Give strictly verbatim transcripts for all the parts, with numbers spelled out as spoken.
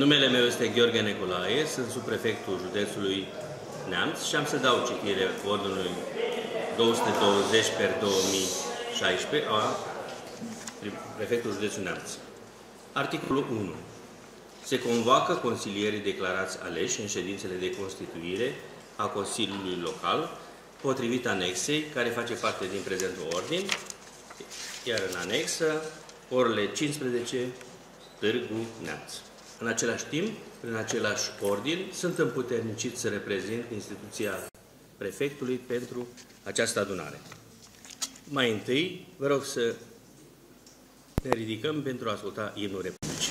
Numele meu este Gheorghe Nicolae, sunt subprefectul județului Neamț și am să dau citire ordinului două sute douăzeci pe două mii șaisprezece a prefectului județului Neamț. Articolul unu. Se convoacă consilierii declarați aleși în ședințele de constituire a Consiliului Local, potrivit anexei, care face parte din prezentul ordin, iar în anexă, orele cincisprezece, Târgu Neamț. În același timp, în același ordin, sunt împuterniciți să reprezint instituția prefectului pentru această adunare. Mai întâi, vă rog să ne ridicăm pentru a asculta imnul Republicii.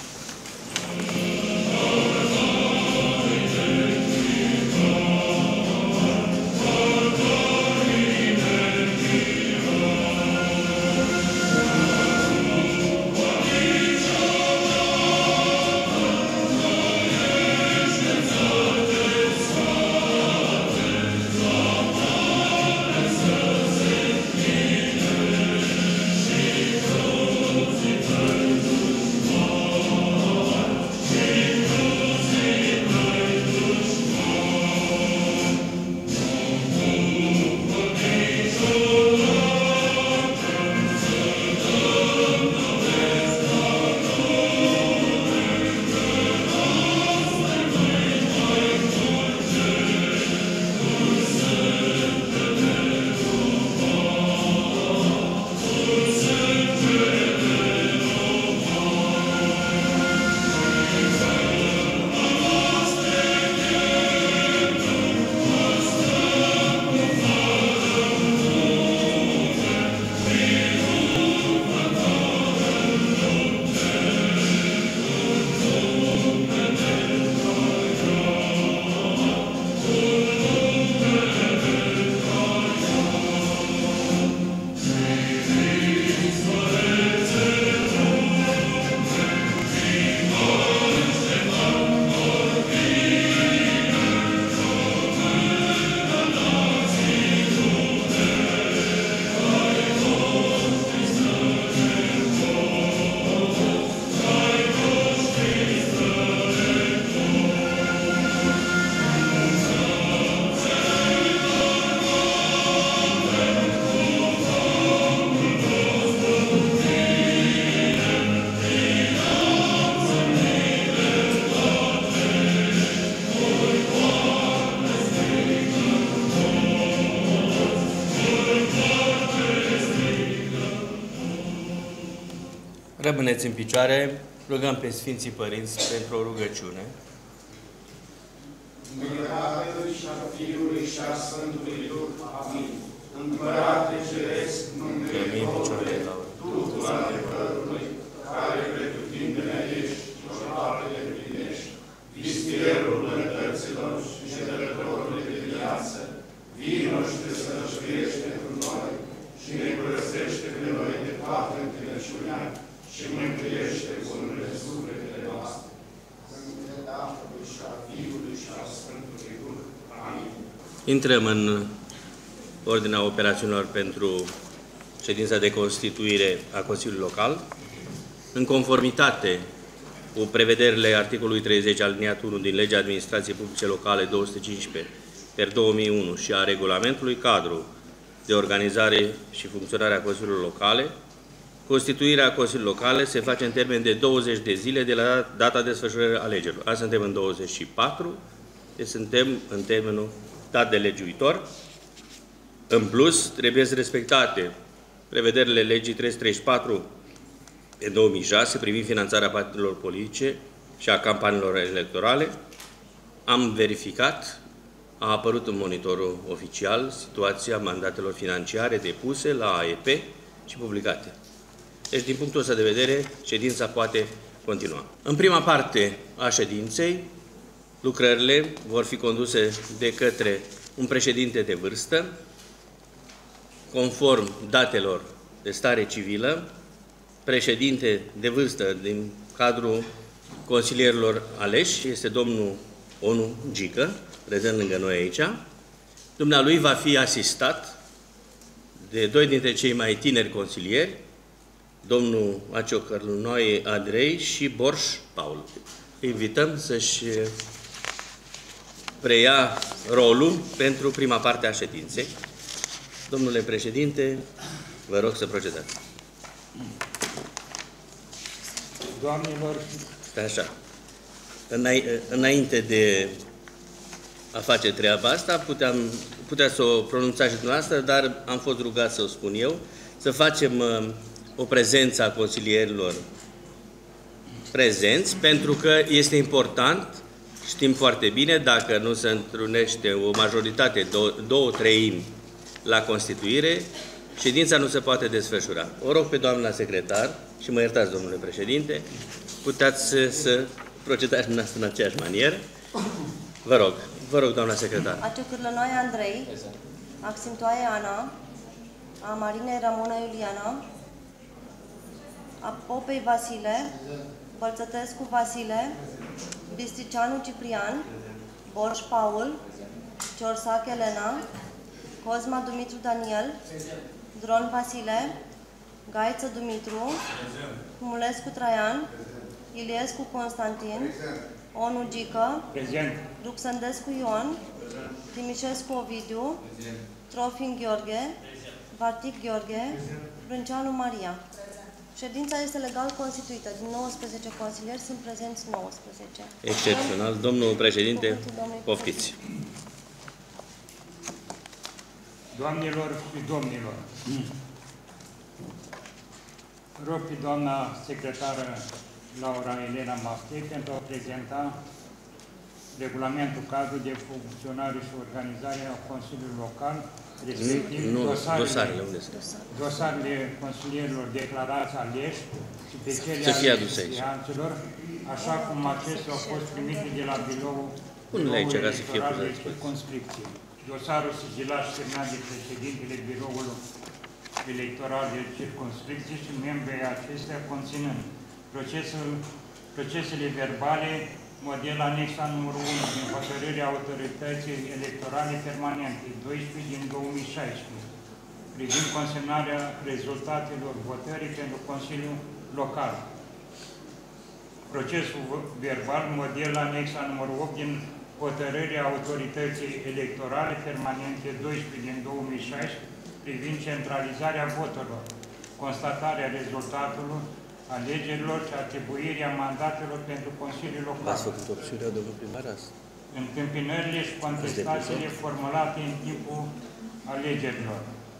Rămâneți în picioare, rugăm pe Sfinții Părinți pentru o rugăciune. Împăratului și a Fiului și a Sfântului Duh. Amin. Împărate Ceresc, mângâietorule, Duhul adevărului, care pretutindene ești și toate le primești, vistierul bunătăților și cedărătorul de viață, vino și te sănășuiești pentru noi și ne curățește pe noi de toată întinăciunea și mântuiește bunurile sufletele noastre. În numele Tatălui și a Fiului și a Sfântului Duh. Amin. Intrăm în ordinea operațiunilor pentru ședința de constituire a Consiliului Local. În conformitate cu prevederile articolului treizeci aliniatul unu din Legea Administrației Publice Locale două sute cincisprezece pe două mii unu și a Regulamentului Cadru de Organizare și Funcționare a Consiliului Locale, constituirea Consiliului Locale se face în termen de douăzeci de zile de la data desfășurării alegerilor. Azi suntem în douăzeci și patru, deci suntem în termenul dat de legiuitor. În plus, trebuie să respectate prevederile legii trei sute treizeci și patru pe două mii șase privind finanțarea partidelor politice și a campaniilor electorale. Am verificat, a apărut în monitorul oficial situația mandatelor financiare depuse la A E P și publicate. Deci, din punctul ăsta de vedere, ședința poate continua. În prima parte a ședinței, lucrările vor fi conduse de către un președinte de vârstă, conform datelor de stare civilă, președinte de vârstă din cadrul consilierilor aleși, este domnul Onu Gică, prezent lângă noi aici. Dumnealui va fi asistat de doi dintre cei mai tineri consilieri, domnul Acio Cărlunoie Andrei și Borș Paul. invităm să-și preia rolul pentru prima parte a ședinței. Domnule președinte, vă rog să procedați. Doamnelor, Stai așa. Înainte de a face treaba asta, puteam, puteți să o pronunțați și dumneavoastră, dar am fost rugat să o spun eu, să facem uh, o prezență a consilierilor prezenți, pentru că este important, știm foarte bine, dacă nu se întrunește o majoritate, două, două treimi la constituire, ședința nu se poate desfășura. O rog pe doamna secretar, și mă iertați, domnule președinte, puteți să, să procedați în aceeași manieră. Vă rog, vă rog, doamna secretar. Aciucârlănoaie Andrei, Aximtoaie Ana, a Marinei Ramona Iuliana, a Popei Vasile, Bălțătescu Vasile, Bistricianu Ciprian, Borș Paul, Ciorsac Elena, Cosma Dumitru Daniel, Dron Vasile, Gaiță Dumitru, Cumulescu Traian, Iliescu Constantin, Onu Gică, prezent. Ruxandescu Ion, Timișescu Ovidiu, Trofin Gheorghe, Vartic Gheorghe, Brânceanu Maria. Ședința este legal constituită. Din nouăsprezece consilieri sunt prezenți nouăsprezece. Excepțional. Domnul președinte, poftiți. Doamnelor și domnilor, rog pe doamna secretară Laura Elena Maftei pentru a prezenta regulamentul cadru de funcționare și organizare a Consiliului Local, respectiv nu, dosarele, dosarele, unde sunt? dosarele consilierilor declarați aleși și pe cele ale știanților, așa cum acestea au fost primite de la biroul electoral de circumscripție. Dosarul sigilat și semnat de președintele biroului electoral de circumscripție și membrii acestea conținând procesul, procesele verbale, model anexa numărul unu din hotărârea autorității electorale permanente doisprezece din două mii șaisprezece, privind consemnarea rezultatelor votării pentru Consiliul Local. Procesul verbal, model anexa numărul opt din hotărârea autorității electorale permanente doisprezece din două mii șaisprezece, privind centralizarea voturilor, constatarea rezultatului alegerilor și atribuirea mandatelor pentru Consiliul Local. V-ați făcut opțiunea, domnul primar, asta? Întâmpinările și contestațiile formulate în timpul alegerilor.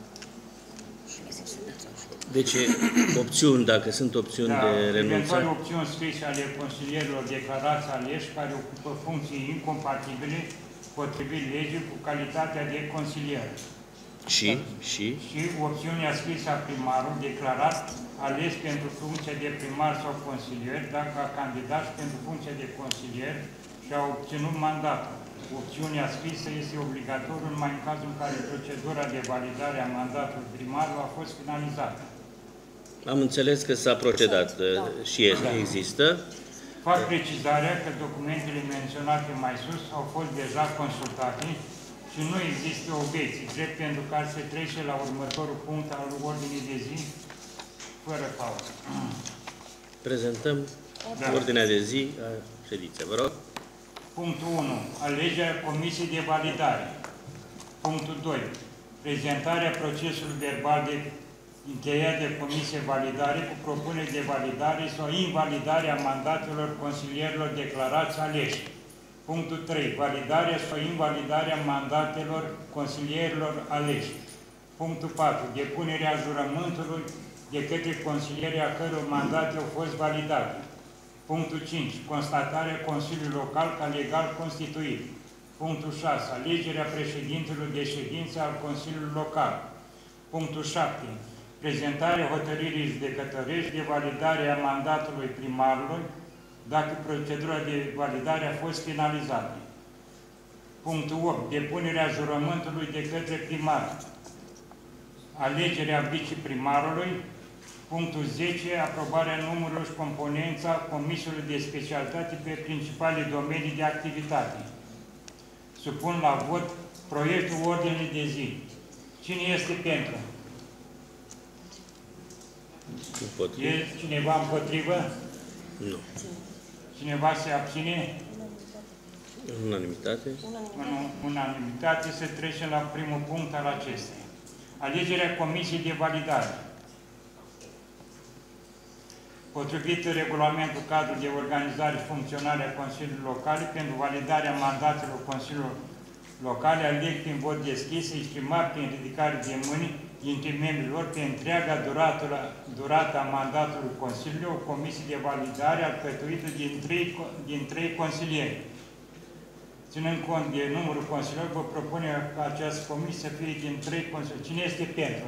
Deci, opțiuni, dacă sunt opțiuni da, de renunțare. Eventuale opțiuni scrise ale consilierilor declarați aleși care ocupă funcții incompatibile potrivit legii cu calitatea de consilier. Și? Și? Și opțiunea scrisă a primarului declarat ales pentru funcția de primar sau consilier, dacă a candidat pentru funcția de consilier și a obținut mandatul. Opțiunea scrisă este obligatorie numai în cazul în care procedura de validare a mandatului primarului a fost finalizată. Am înțeles că s-a procedat da. și există. Fac precizarea că documentele menționate mai sus au fost deja consultate și nu există obiecții, drept pentru care se trece la următorul punct al ordinii de zi, fără pauză. Prezentăm da. ordinea de zi a ședinței. Vă rog. Punctul unu. Alegerea Comisiei de Validare. Punctul doi. Prezentarea procesului verbal de încheiat de Comisie Validare cu propuneri de validare sau invalidare a mandatelor consilierilor declarați aleși. Punctul trei. Validarea sau invalidarea mandatelor consilierilor aleși. Punctul patru. Depunerea jurământului de către consilierii a căror mandate au fost validate. Punctul cinci. Constatarea Consiliului Local ca legal constituit. Punctul șase. Alegerea președintelui de ședință al Consiliului Local. Punctul șapte. Prezentarea hotărârii judecătorești de validare a mandatului primarului, dacă procedura de validare a fost finalizată. Punctul opt. Depunerea jurământului de către primar. Alegerea viceprimarului. Punctul zece. Aprobarea numărului și componența comisiilor de specialitate pe principale domenii de activitate. Supun la vot proiectul ordinii de zi. Cine este pentru? Împotrivă. E cineva împotrivă? Nu. Cineva se abține? Unanimitate. În unanimitate se trece la primul punct al acesteia. Alegerea Comisiei de Validare. Potrivit regulamentul cadru de organizare și funcționare a Consiliului Locale, pentru validarea mandatelor Consiliului Locale, aleg prin vot deschis, exprimat prin ridicare de mâini dintre membrii lor pe întreaga durată, durata mandatului Consiliului, o comisie de validare alcătuită din trei, din trei consilieri. Ținând cont de numărul consilierilor, vă propune ca această comisie să fie din trei consilieri. Cine este pentru?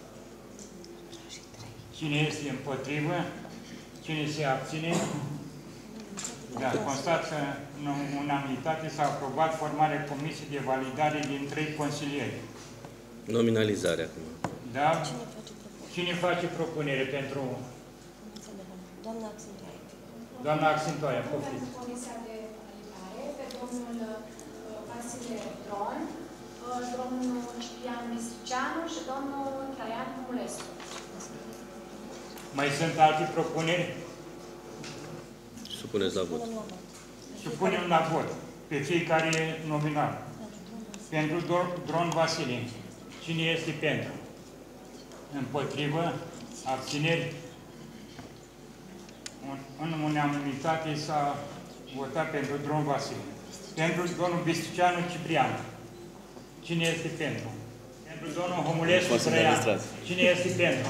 Cine este împotrivă? Cine se abține? Da, constat că în unanimitate s-a aprobat formarea comisiei de validare din trei consilieri. Nominalizare acum. Da? Cine face propunere pentru... Doamna Accentoaia. Doamna Accentoaia, poftiți. Comisia de validare, pe domnul Vasile Dron, domnul Ciprian Bistricianu și domnul Traian Humulescu. Mai sunt alte propuneri? Supuneți la vot. Supunem la vot pe fiecare nominal. Pentru Dron Vasile. Cine este pentru? Împotrivă? Abțineri? În unanimitate s-a votat pentru Dron Vasile. Pentru domnul Bistricianu Ciprian. Cine este pentru? Pentru domnul Humulescu Traian. Cine este pentru?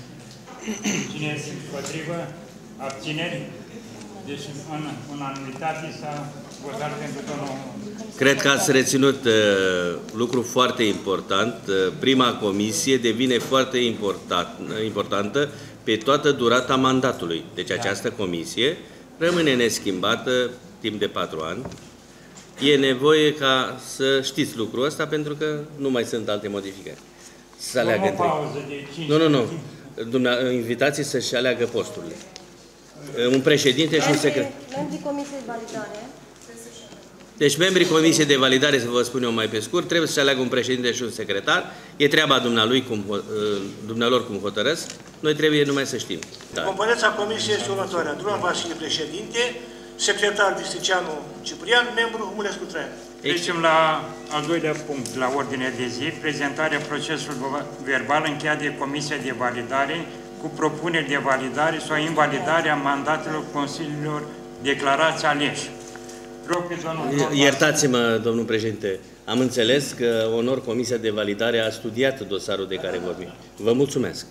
Cine este împotrivă? Abțineri? Deci, în unanimitate s-a votat pentru domnul... Cred că ați reținut uh, lucru foarte important. Uh, prima comisie devine foarte important, importantă pe toată durata mandatului. Deci da. Această comisie rămâne neschimbată timp de patru ani. E nevoie ca să știți lucrul ăsta, pentru că nu mai sunt alte modificări. Să aleagă între... Nu, nu, nu. Dumne, invitații să-și aleagă posturile. Un președinte și un secretar. Membrii Comisiei de Validare. Deci membrii Comisiei de Validare, să vă spun eu mai pe scurt, trebuie să aleagă un președinte și un secretar. E treaba dumnealui cum, dumnealor cum hotărăsc. Noi trebuie numai să știm. Da. Componența Comisiei este următoarea. Dron Vasile, președinte, secretar Bistricianu Ciprian, membru Humulescu Traian. Trecem la al doilea punct, la ordinea de zi, prezentarea procesului verbal încheiat de Comisia de Validare cu propuneri de validare sau invalidare a mandatelor consiliilor declarați aleși. Rog pe domnul... Iertați-mă, domnul președinte, am înțeles că onor Comisia de Validare a studiat dosarul de care vorbim. Vă mulțumesc.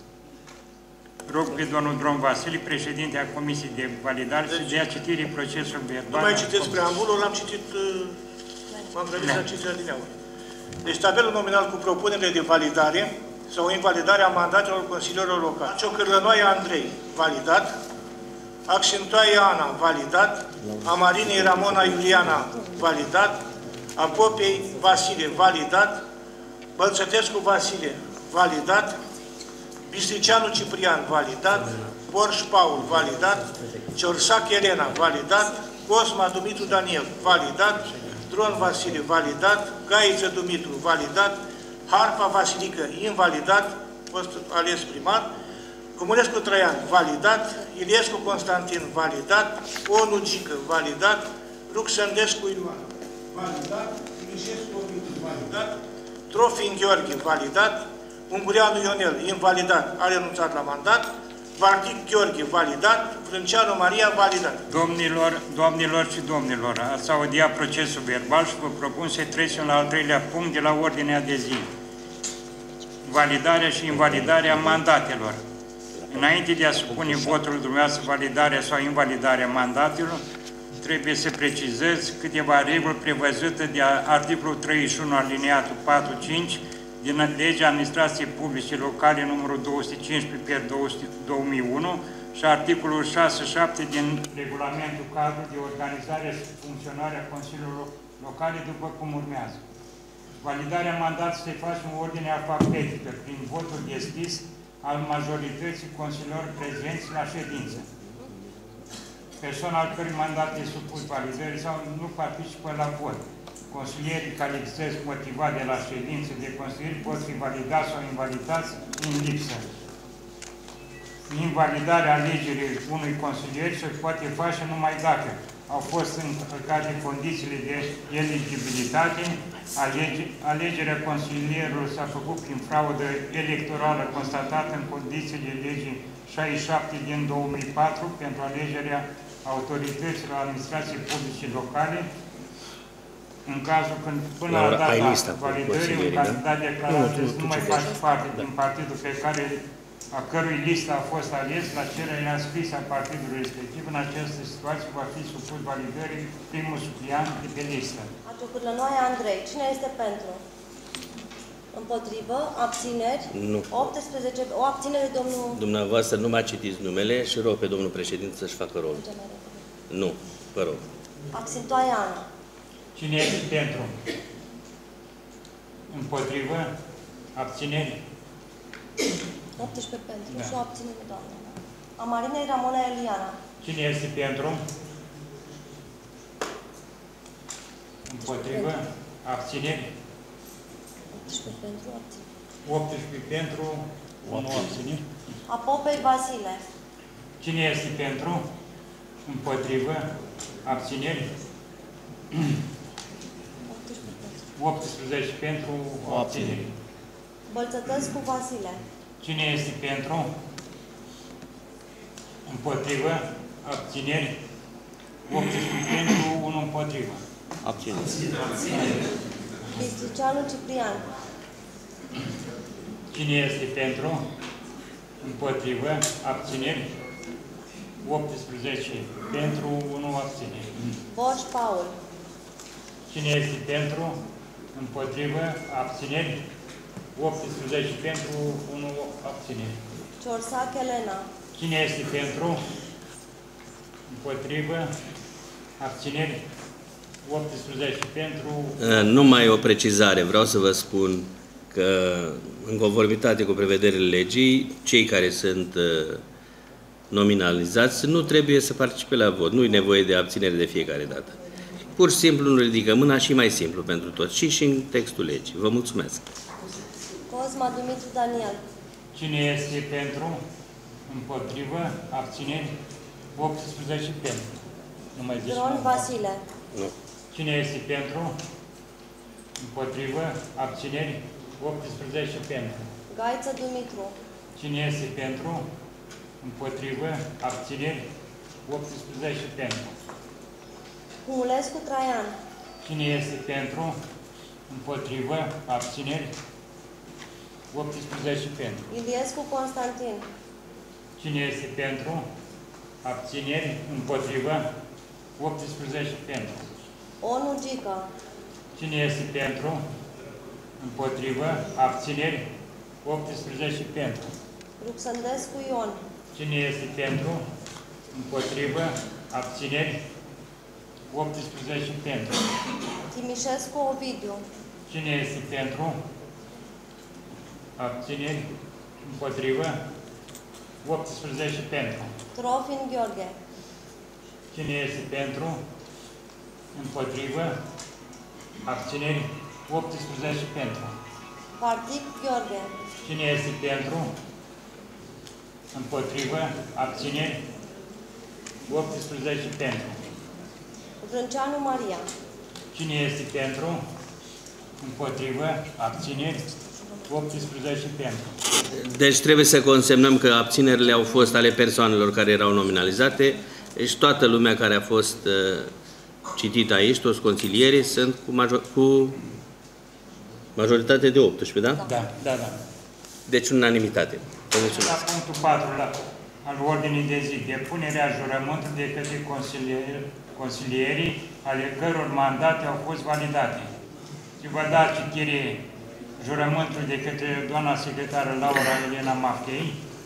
Rog pe domnul Dron Vasile, președinte a Comisiei de Validare, deci, să dea citire procesului verbal. Nu mai citesc preambulul, l-am citit, m-am grăbit la citirea din aur. Deci tabelul nominal cu propunerile de validare sau invalidare a mandatelor consilierilor locali. Ciocârlănoaia Andrei, validat. Accentoaie Ana, validat. Amarinei Ramona Iuliana, validat. Apopei Vasile, validat. Bălțătescu Vasile, validat. Bistricianu Ciprian, validat. Borș Paul, validat. Ciorsac Elena, validat. Cosma Dumitru Daniel, validat. Dron Vasile, validat. Gaiță Dumitru, validat. Harpa Vasilică, invalidat, fost ales primar. Humulescu Traian, validat. Iliescu Constantin, validat. Onu Gică, validat. Ruxandescu Ioan, validat. Mișescu Ovidiu, validat. Trofin Gheorghe, validat. Ungureanu Ionel, invalidat, a renunțat la mandat. Vartic Gheorghe, validat. Frânceanu Maria, validat. Domnilor, domnilor și domnilor, ați audiat procesul verbal și vă propun să trecem la al treilea punct de la ordinea de zi. Validarea și invalidarea mandatelor. Înainte de a supune votul dumneavoastră validarea sau invalidarea mandatelor, trebuie să precizez câteva reguli prevăzute de articolul treizeci și unu alineatul patru cinci din Legea Administrației Publice Locale numărul două sute cincisprezece pe două mii unu și articolul șase șapte din Regulamentul Cadru de Organizare și Funcționare a Consiliilor Locale, după cum urmează. Validarea mandatului se face în ordine alfabetică, prin votul deschis al majorității consilierilor prezenți la ședință. Persoana al cărui mandat este supus validării sau nu participă la vot. Consilierii care lipsesc motivat de la ședință de consilieri pot fi validați sau invalidați în lipsă. Invalidarea alegerii unui consilier se poate face numai dacă au fost încălcate condițiile de eligibilitate. Alege, alegerea consilierilor s-a făcut prin fraudă electorală constatată în condițiile legii șaizeci și șapte din două mii patru pentru alegerea autorităților administrației publice locale. În cazul când până la data validării un candidat declarat nu mai face parte din partidul pe care a cărui listă a fost ales la cererea scrisă a partidului respectiv, în această situație va fi supus validării primul supliant de pe listă. Ciocârlănoaia Andrei. Cine este pentru? Împotrivă? Abțineri? Nu. optsprezece. O abținere, domnul... Dumneavoastră nu m-a citit numele și rog pe domnul președinte să-și facă rol. Nu, vă rog. Accentoaia Ana. Cine este pentru? Împotrivă? Abțineri? optsprezece pentru Da. și o abținere, doamnă. Amarinei Ramona Eliana. Cine este pentru? Împotrivă? Abțineri? optsprezece pentru, abținere. optsprezece pentru, unu abțineri. Apopei Vasile. Cine este pentru? Împotrivă? Abțineri? optsprezece pentru, o abținere. Bălțătăscu Vasile. Cine este pentru? Împotrivă? Abțineri? optsprezece pentru, unu împotrivă. Abțineți. Bistricianu Ciprian. Cine este pentru? Împotrivă? Abțineri? optsprezece pentru, unu abțineri. Borș Paul. Cine este pentru? Împotrivă? Abțineri? optsprezece pentru, unu abțineri. Ciorsac Elena. Cine este pentru? Împotrivă? Abțineri? optsprezece pentru... Numai o precizare. Vreau să vă spun că, în conformitate cu prevederile legii, cei care sunt nominalizați nu trebuie să participe la vot. Nu e nevoie de abținere de fiecare dată. Pur și simplu nu ridică mâna și mai simplu pentru toți. Și și în textul legii. Vă mulțumesc. Cosma Dumitru Daniel. Cine este pentru? Împotrivă? Abțineri? optsprezece pentru. Nu mai zici. Iron Vasile. Nu. Cine este pentru? Împotrivă? Abțineri? optsprezece pentru. Gaiță Dumitru. Cine este pentru? Împotrivă? Abțineri? optsprezece pentru. Cumulescu Traian. Cine este pentru? Împotrivă? Abțineri? optsprezece pentru. Iliescu Constantin. Cine este pentru? Abțineri? Împotrivă? optsprezece pentru. Onu Gica. Cine este pentru? Împotrivă? Abțineri? optsprezece pentru. Ruxandescu Ion. Cine este pentru? Împotrivă? Abțineri? optsprezece pentru. Timișescu Ovidiu. Cine este pentru? Abțineri? Împotrivă? optsprezece pentru. Trofin Gheorghe. Cine este pentru? Împotrivă? Abțineri? optsprezece pentru. Partic Gheorghe. Cine este pentru? Împotrivă? Abțineri? optsprezece pentru. Vrânceanu Maria. Cine este pentru? Împotrivă? Abțineri? optsprezece pentru. Deci trebuie să consemnăm că abținerile au fost ale persoanelor care erau nominalizate. Deci toată lumea care a fost uh, citită aici, toți consilierii, sunt cu, major cu majoritate de optsprezece, da? Da, da, da. Deci unanimitate. Vă mulțumesc. La punctul patru la, al ordinii de zi, depunerea jurământului de către consilieri, consilierii ale căror mandate au fost validate. Și vă da citire jurământul de către doamna secretară Laura Elena Maftei.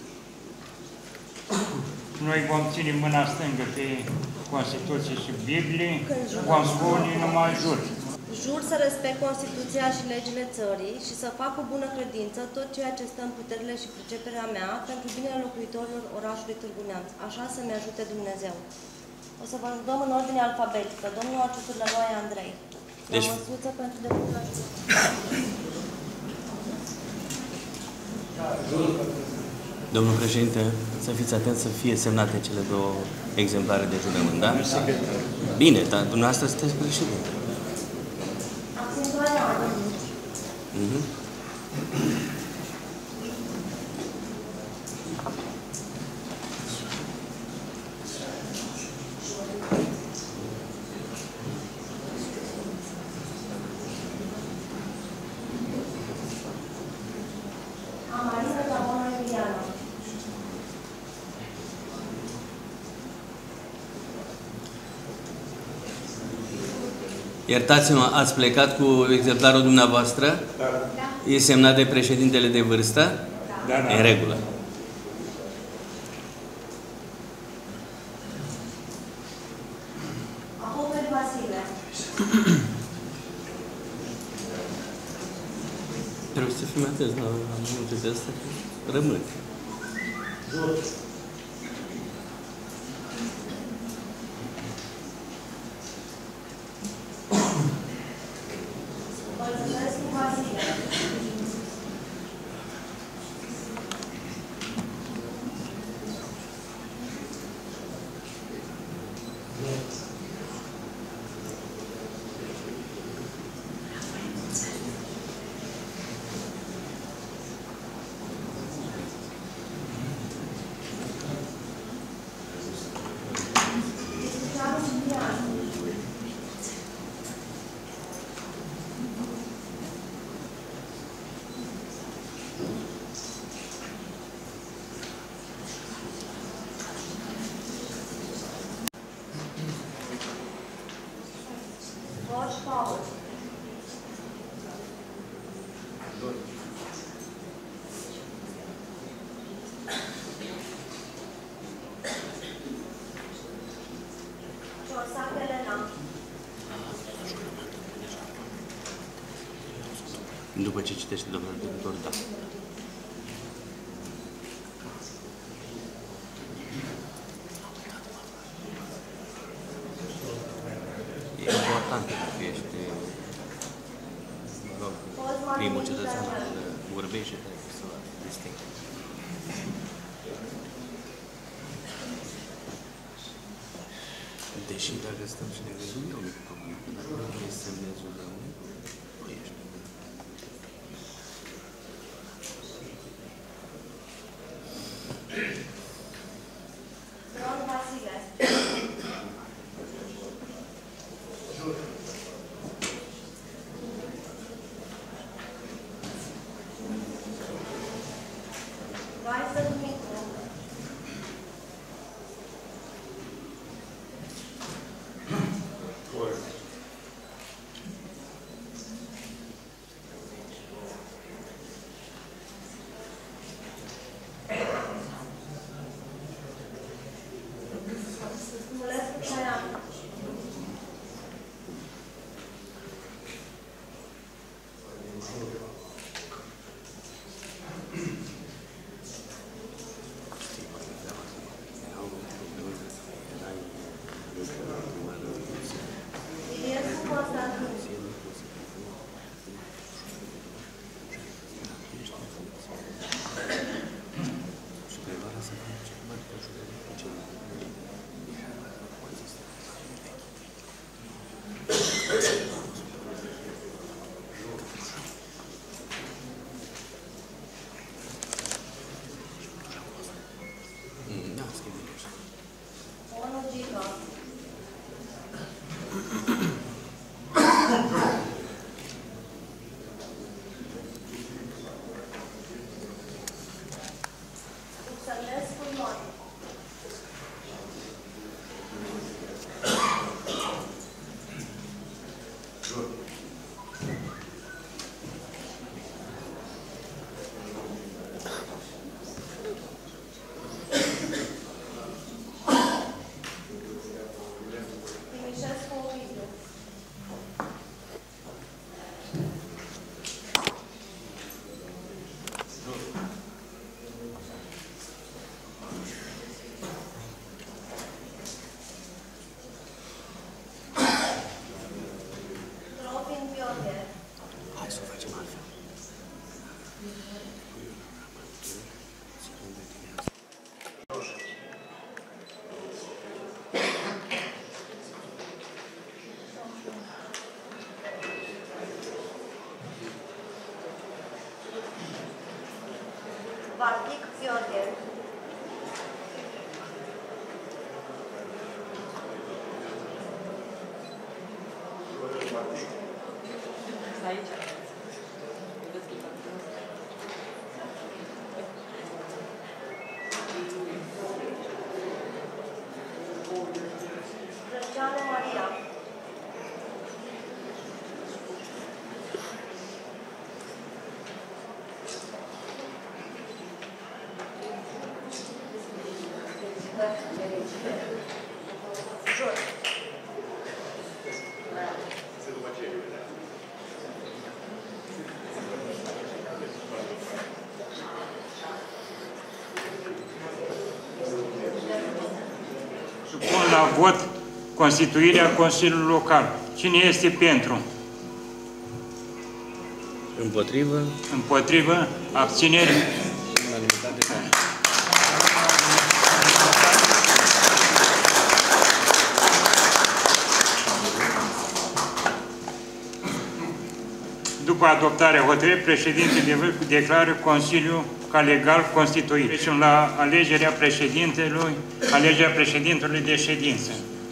Noi vom ține mâna stângă pe Constituție și Biblie, vom spune numai jur. Jur să respect Constituția și legile țării și să fac cu bună credință tot ceea ce stă în puterile și priceperea mea pentru binele locuitorilor orașului Târgu Neamț. Așa să-mi ajute Dumnezeu. O să vă rugăm în ordine alfabetică. Domnul Ciocârlănoaia Andrei. Deci... La măsuță pentru deputat. Domnul președinte, să fiți atent să fie semnate cele două exemplare de jurământ, da? Bine, dar dumneavoastră sunteți președinte. Accentuarea anului. Mhm. Amarina Zamora Emiliano. Iertați-mă, ați plecat cu exemplarul dumneavoastră? Da. E semnat de președintele de vârstă? Da, da. În regulă. Apopel Vasile. Trebuie să fim atenți la multe de astea. Rămân. Bălțăsescu Vasile. Cristiano Ciprian. George Paul. Ciorsac Elena. După ce citește domnul director, da. E important că ești rog, primul cetățean care vorbește, trebuie să distingă. Deși dacă stăm și ne gândim, e o mică problemă. Dacă nu vrei să semnezi un rămâne, nu ești. Ron Vasile. Raisa Dumitru. Mulescu Traian. Iliescu Constantin. Da, schimbim așa. Onu Gica. Uxălescu Ion. Timișescu Ovidiu. Brânceanu Maria. Jos. Supun la vot constituirea Consiliului Local. Cine este pentru? Împotrivă. Împotrivă? Abțineri? Unanimitate. După adoptarea hotărârii, președintele declară Consiliul ca legal constituit. Trecem la alegerea președintelui, alegerea președintelui de ședință.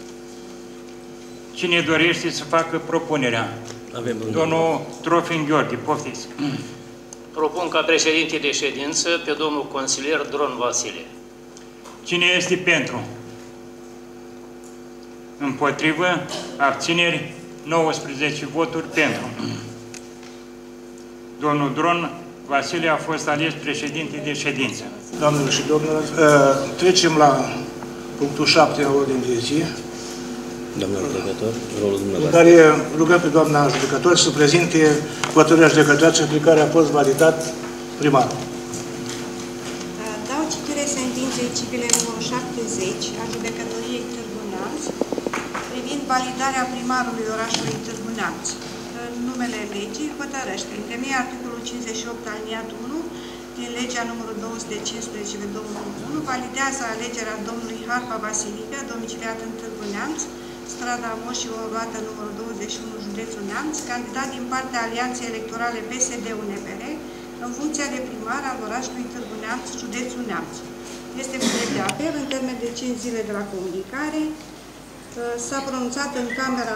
Cine dorește să facă propunerea? Avem un Domnul Trofim Gheorghe, poftiți. Propun ca președinte de ședință pe domnul consilier Dron Vasile. Cine este pentru? Împotrivă? Abțineri? nouăsprezece voturi pentru. Domnul Dron Vasile a fost ales președinte de ședință. Doamnelor și domnilor, trecem la punctul șapte a ordinii de zi, Doamna judecător, rolul în dumneavoastră. care rugăm pe doamna judecător să prezinte hotărârea judecătorească prin care a fost validat primar. Dau citire sentinței civile numărul șaptezeci a judecătoriei Târgu Neamț privind validarea primarului orașului Târgu Neamț. În numele legii hotărăște, în temeiul articolul cincizeci și opt aliniat unu din legea numărul două sute cincisprezece pe două mii unu, validează alegerea domnului Harpa Vasilică, domiciliat în Târgu Neamț, strada Moșii Roată numărul douăzeci și unu, județul Neamț, candidat din partea Alianței Electorale P S D-U N P R, în funcția de primar al orașului Târgu Neamț, județul Neamț. Este bilet de apel în termen de cinci zile de la comunicare. S-a pronunțat în Camera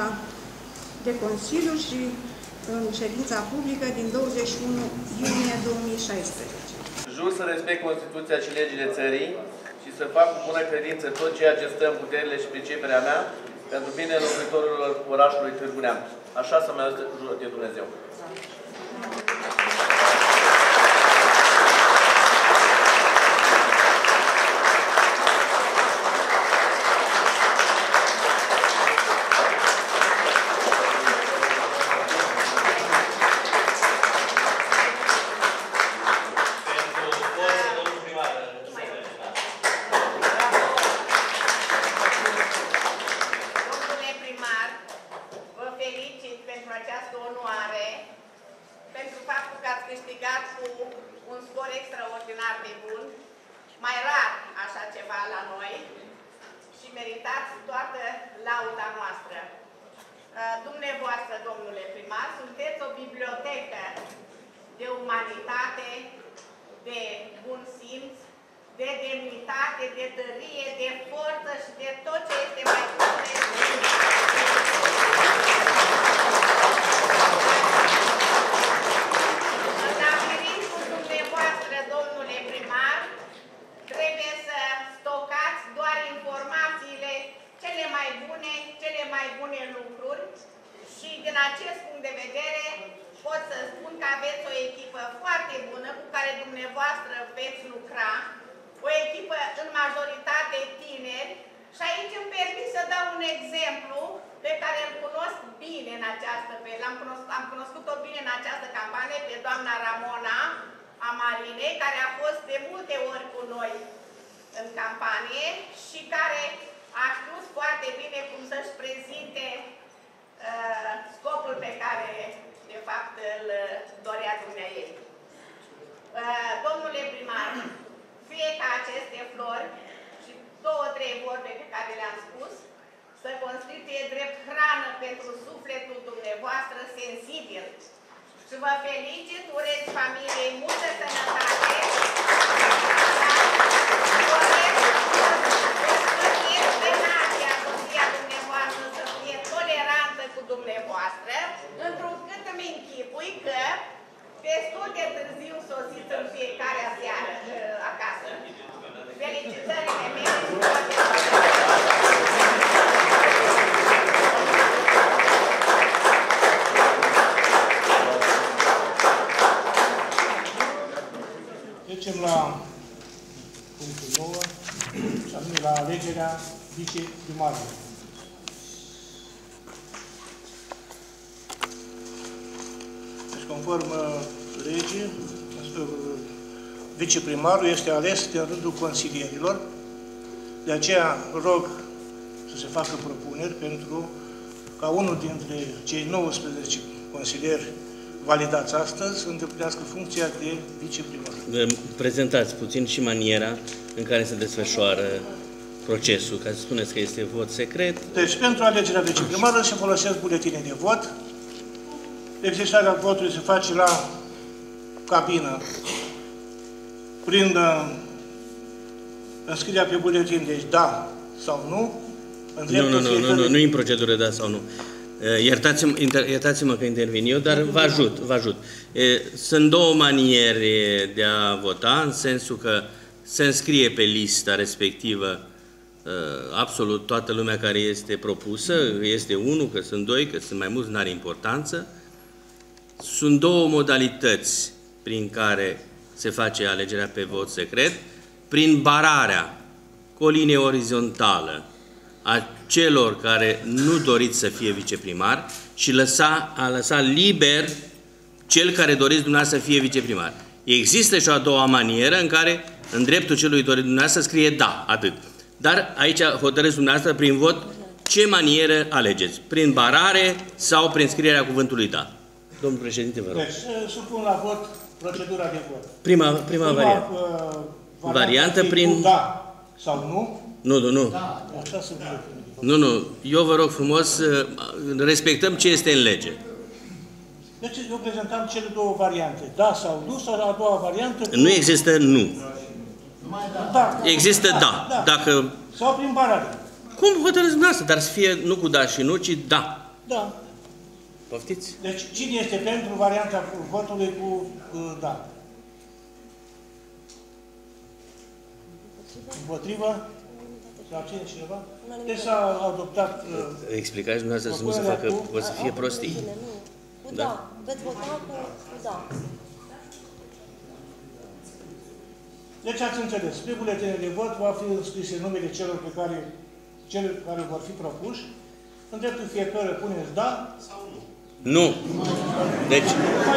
de Consiliu și în ședința publică din douăzeci și unu iunie două mii șaisprezece. Jur să respect Constituția și legile țării și să fac cu bună credință tot ceea ce stă în puterile și priceperea mea pentru binele locuitorilor orașului Târgu Neamț. Așa să mă ajute Dumnezeu. Dumneavoastră propune la alegerea viceprimarului. Deci, conform legii, viceprimarul este ales din rândul consilierilor. De aceea rog să se facă propuneri pentru ca unul dintre cei nouăsprezece consilieri validați astăzi să îndeplinească funcția de viceprimar. Prezentați puțin și maniera în care se desfășoară procesul, ca să spuneți că este vot secret. Deci, pentru alegerea viceprimarului se folosesc buletine de vot. Exercitarea votului se face la cabină prin înscrierea pe buletin, deci da sau nu. Nu, nu, nu, nu, nu, nu în procedură da sau nu. Iertați-mă iertați-mă că intervin eu, dar vă ajut, vă ajut. Sunt două maniere de a vota, în sensul că se înscrie pe lista respectivă absolut toată lumea care este propusă, este unul, că sunt doi, că sunt mai mulți, nu are importanță. Sunt două modalități prin care se face alegerea pe vot secret, prin bararea cu o linie orizontală a celor care nu doriți să fie viceprimar și lăsa, a lăsa liber cel care doriți dumneavoastră să fie viceprimar. Există și o a doua manieră în care, în dreptul celui dorit dumneavoastră, scrie da, atât. Dar aici hotărâți dumneavoastră prin vot ce manieră alegeți, prin barare sau prin scrierea cuvântului da. Domnul președinte, vă rog. Deci, supun la vot procedura de vot. Prima, prima, prima variantă. Uh, variantă prin... Da sau nu? Nu, nu, nu. Da. Așa se nu, nu. Eu vă rog frumos, respectăm ce este în lege. Deci eu prezentam cele două variante. Da sau nu, sau a doua variantă... Cu... Nu există nu. Da. Există da. da. Dacă... Sau prin barare. Cum hotărâți dumneavoastră? Dar să fie nu cu da și nu, ci da. Da. Poftiți? Deci cine este pentru varianta votului cu uh, da? Împotrivă? S-a abține cineva? Deci s-a adoptat... Uh, Explicați dumneavoastră să nu se facă, pot să fie prostii. Cu da. da. Veți vota cu, cu da. Deci ați înțeles. Pe buletine de vot va fi scrise numele celor pe care, celor care vor fi propuși. În dreptul fiecare puneți da sau nu. Nu. Deci,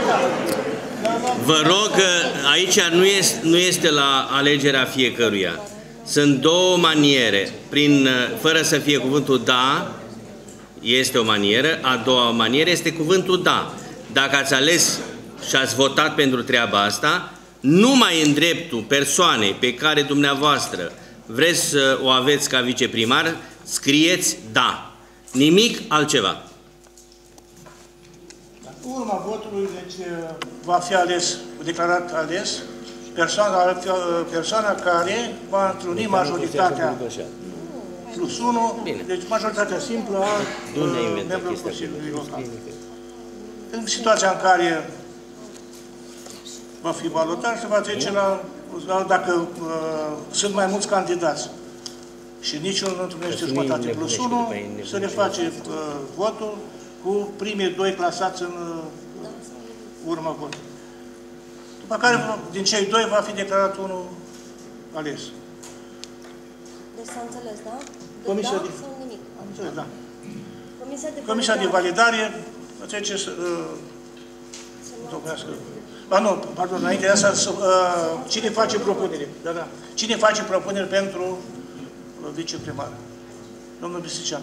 vă rog că aici nu este, nu este la alegerea fiecăruia. Sunt două maniere. Prin, fără să fie cuvântul da, este o manieră. A doua manieră este cuvântul da. Dacă ați ales și ați votat pentru treaba asta, numai în dreptul persoanei pe care dumneavoastră vreți să o aveți ca viceprimar, scrieți da. Nimic altceva. În urma votului, deci, va fi ales, declarat ales, persoana, persoana care va întruni majoritatea plus unu, deci majoritatea simplă a membrilor Consiliului Local. În situația în care va fi balotar, se va trece la, la dacă uh, sunt mai mulți candidați și niciunul nu întrunește jumătate plus unu, se le face uh, votul cu primii doi clasați în uh, urma votului. După care, din cei doi, va fi declarat unul ales. Deci s-a înțeles, da? De Comisia da de... sau nimic? Înțeles, da. Comisia de Comisia de validare va trece să... Uh, ba nu, pardon, înainte de asta, uh, cine face propunere? Da, da. Cine face propunere pentru uh, viceprimar? Domnul Bisician.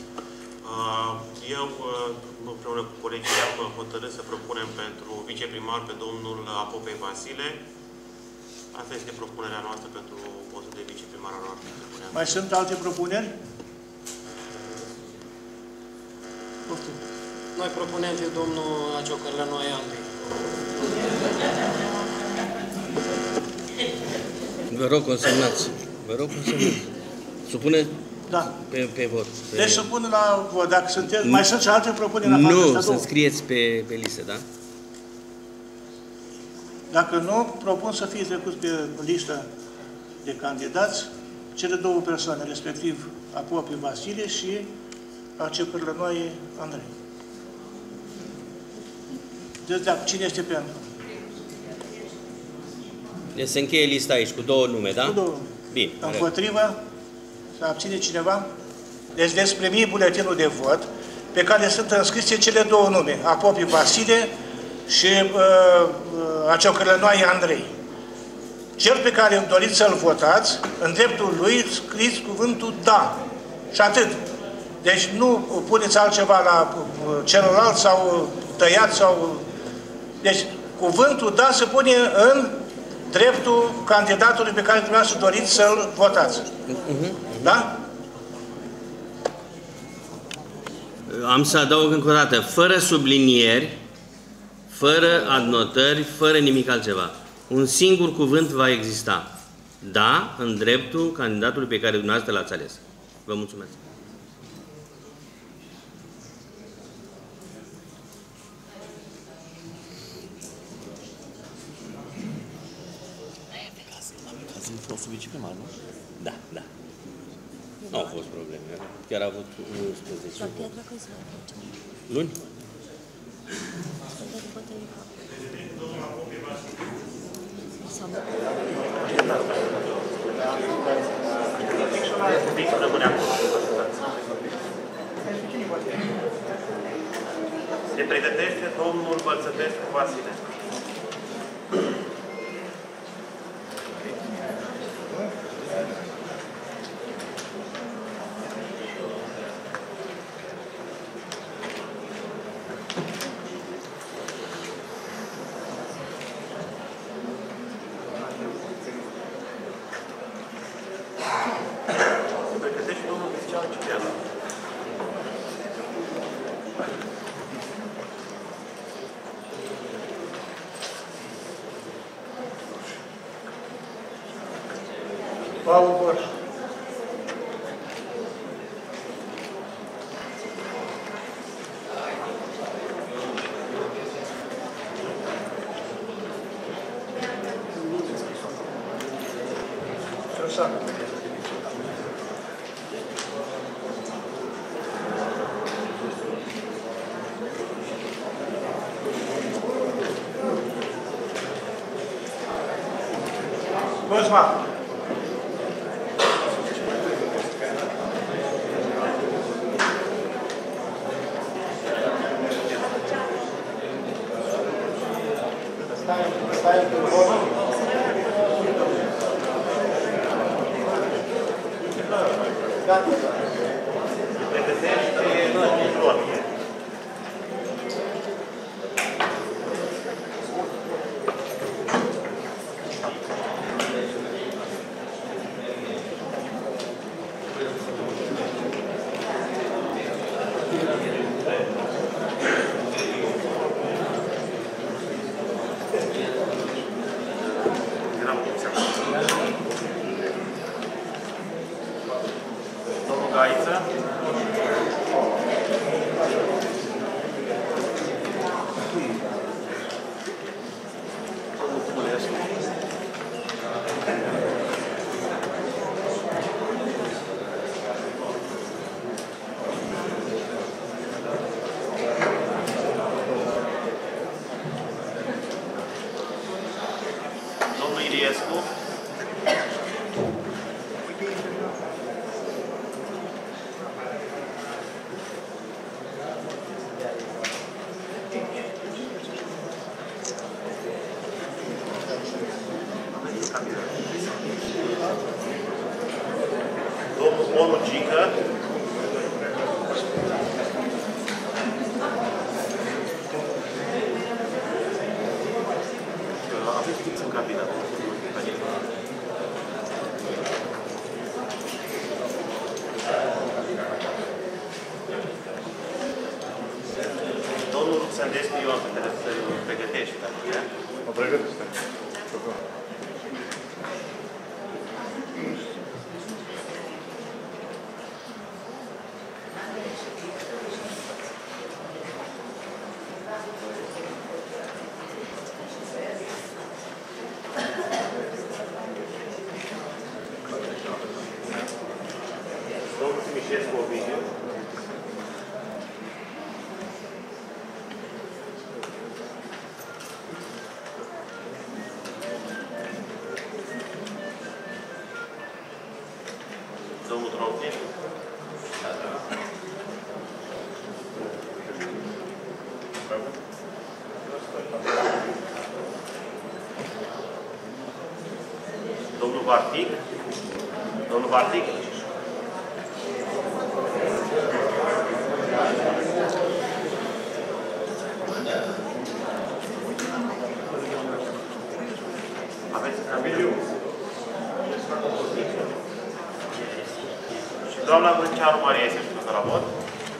Eu, împreună cu colegii, am hotărât să propunem pentru viceprimar pe domnul Apopei Vasile. Asta este propunerea noastră pentru postul de viceprimar al orașului Târgu. Mai sunt alte propuneri? Poftim. Noi propunem pe domnul Ciocărlănoi Andrei. Vă rog, consemnați. Vă rog, consemnați. Supune da. pe, pe vot. Pe... Deci supun la vot. Dacă sunteți, mai sunt și alte propuneri? Nu, să scrieți pe, pe listă, da? Dacă nu, propun să fie trecut pe lista de candidați cele două persoane, respectiv Apope Vasile și Ciocărlănoi Andrei. Deci, dacă cine este pentru? Deci se încheie lista aici, cu două nume, da? Cu două. Bine. Împotriva? Se abține cineva? Deci veți primi buletinul de vot pe care sunt înscrise cele două nume, Apopi Vasile și uh, Aciocărlănoaie Andrei. Cel pe care doriți să-l votați, în dreptul lui scriți cuvântul da. Și atât. Deci nu puneți altceva la celălalt sau tăiați sau... Deci cuvântul da se pune în dreptul candidatului pe care dumneavoastră doriți să-l votați. Da? Am să adaug încă o dată, fără sublinieri, fără adnotări, fără nimic altceva. Un singur cuvânt va exista. Da, în dreptul candidatului pe care dumneavoastră l-ați ales. Vă mulțumesc. În fostul viceprimar, nu? Da, da. Nu au fost probleme. Chiar a avut unsprezece. Luni? Se pregătește domnul Bălțătescu Vasile. Paul Borș. Trăsac. Băzma. Domnul Bonu Gică. Aveți timp în cabină. Domnul Ruxandescu Ioan, pe care să-l pregătești, dacă vrea. Mă pregătesc. Domnul Timișescu Ovidiu. Domnul Trofim. Domnul Vartic. Domnul Vartic. Aveți Abiliu. Și doamna Brânceanu Maria este supusă la vot.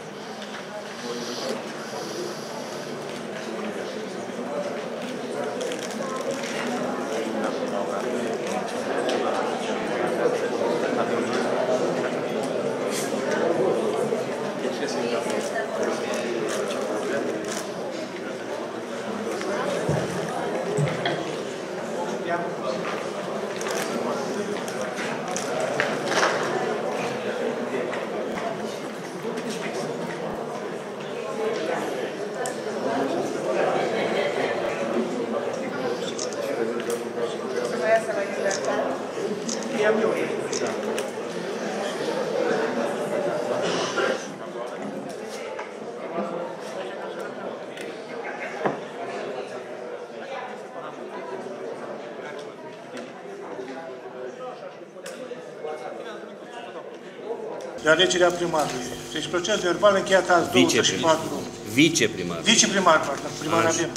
De alegerea primarului. Deci proces verbal încheiat azi douăzeci și patru. Viceprimar. Viceprimar, pardon. Primar avem.